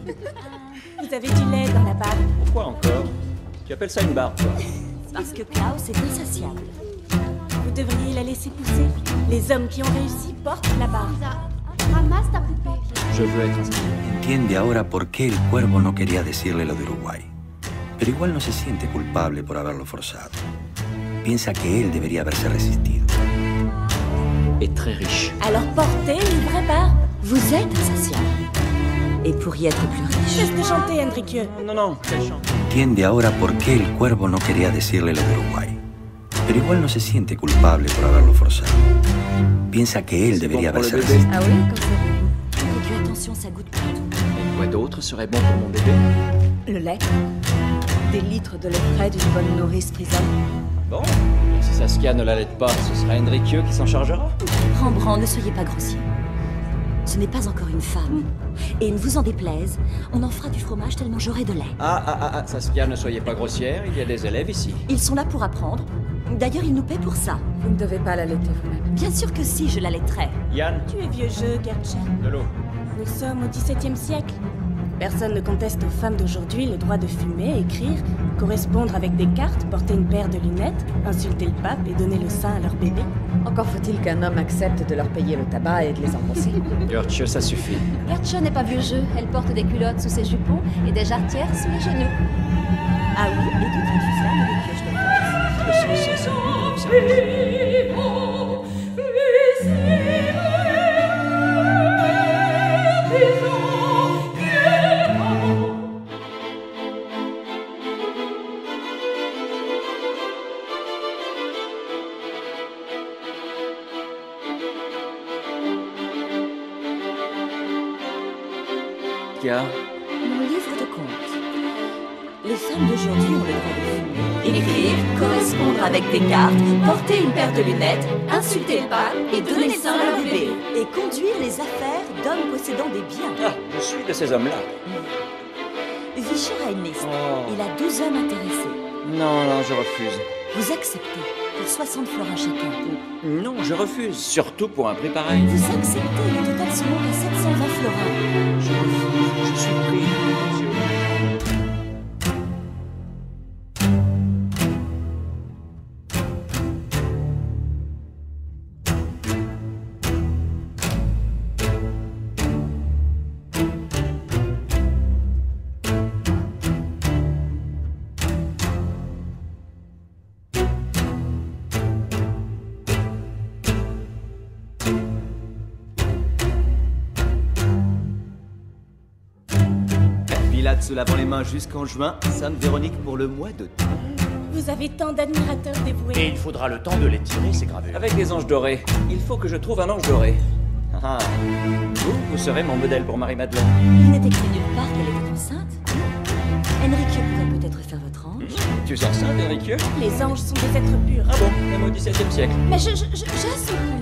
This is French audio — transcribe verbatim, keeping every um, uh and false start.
Vous avez du lait dans la barbe. Pourquoi encore? Tu appelles ça une barbe, toi? Parce que Klaus est insatiable. Vous devriez la laisser pousser. Les hommes qui ont réussi portent la barbe. Ramasse ta poupée. Je veux être insatiable. Entiende ahora por qué el cuervo no quería decirle lo de Uruguay. Pero igual no se siente culpable por haberlo forzado. Piensa que él debería haberse resistido. Et très riche. Alors portez une vraie barbe. Vous êtes insatiable. Et pourriez être plus riche. Cesse de chanter, Hendrick. Non, non, qu'elle chante. Entiende ahora por qué el cuervo no quería decirle lo de Uruguay. Pero igual no se siente culpable por haberlo forzado. Piensa que él debería bon haberse pour le bébé. resistido. Ah oui, comme ça. Hendrick, attention, ça goûte partout. Et quoi d'autre serait bon pour mon bébé? Le lait. Des litres de lait frais d'une bonne nourrice prisonne. Bon, si Saskia ne l'allaite pas, ce sera Hendrick qui s'en chargera. Rembrandt, ne soyez pas grossier. Ce n'est pas encore une femme. Et ne vous en déplaise, on en fera du fromage tellement j'aurai de lait. Ah, ah, ah, ah, Saskia, ne soyez pas grossière, il y a des élèves ici. Ils sont là pour apprendre. D'ailleurs, ils nous paient pour ça. Vous ne devez pas l'allaiter vous-même. Bien sûr que si, je l'allaiterai. Yann, Tu es vieux jeu, Gertchen. de l'eau. Nous sommes au dix-septième siècle. Personne ne conteste aux femmes d'aujourd'hui le droit de fumer, écrire, correspondre avec des cartes, porter une paire de lunettes, insulter le pape et donner le sein à leur bébé. Encore faut-il qu'un homme accepte de leur payer le tabac et de les embrasser. Gertchen, ça suffit. Gertchen n'est pas vieux jeu. Elle porte des culottes sous ses jupons et des jarretières sous les genoux. Ah oui, et d'où viens-tu ça, Hendrick, je te Le sens, c'est ça. Mon livre de contes. Les femmes d'aujourd'hui ont le droit de fumer, écrire, correspondre avec des cartes, porter une paire de lunettes, insulter le pape et donner le sein à leur bébé. Et conduire les affaires d'hommes possédant des biens. Ah, je suis de ces hommes-là. Vischer a une liste. Oh. Il a deux hommes intéressés. Non, non, je refuse. Vous acceptez pour soixante florins chacun. Non, je refuse. Surtout pour un prix pareil. Vous acceptez, le total se monte à sept cent vingt florins. Je refuse. Je suis pris. Monsieur. Se lavant les mains jusqu'en juin, Sainte Véronique pour le mois de temps. Vous avez tant d'admirateurs dévoués. Et il faudra le temps de les tirer, ces gravures. Avec des anges dorés. Il faut que je trouve un ange doré. Ah, vous, vous serez mon modèle pour Marie-Madeleine. Il n'était écrit nulle part qu'elle était enceinte. Hendrick pourrait peut-être faire votre ange. Tu es enceinte, Hendrick? Les anges sont des êtres purs. Ah bon, même au dix-septième siècle. Mais je, je, je, j'assume.